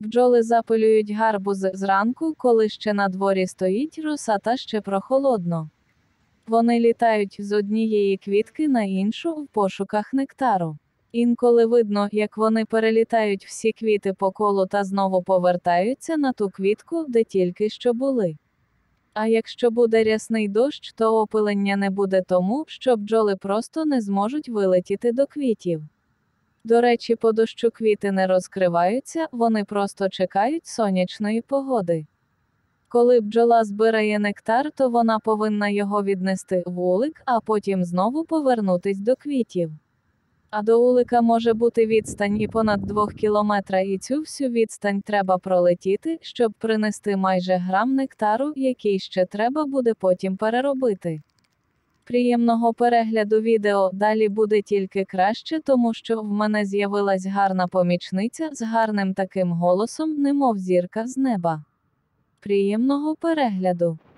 Бджоли запилюють гарбузи зранку, коли ще на дворі стоїть роса та ще прохолодно. Вони літають з однієї квітки на іншу в пошуках нектару. Інколи видно, як вони перелітають всі квіти по колу та знову повертаються на ту квітку, де тільки що були. А якщо буде рясний дощ, то опилення не буде тому, що бджоли просто не зможуть вилетіти до квітів. До речі, по дощу квіти не розкриваються, вони просто чекають сонячної погоди. Коли бджола збирає нектар, то вона повинна його віднести в улик, а потім знову повернутись до квітів. А до улика може бути відстань і понад 2 кілометра, і цю всю відстань треба пролетіти, щоб принести майже грам нектару, який ще треба буде потім переробити. Приємного перегляду відео, далі буде тільки краще, тому що в мене з'явилась гарна помічниця з гарним таким голосом, немов зірка з неба. Приємного перегляду!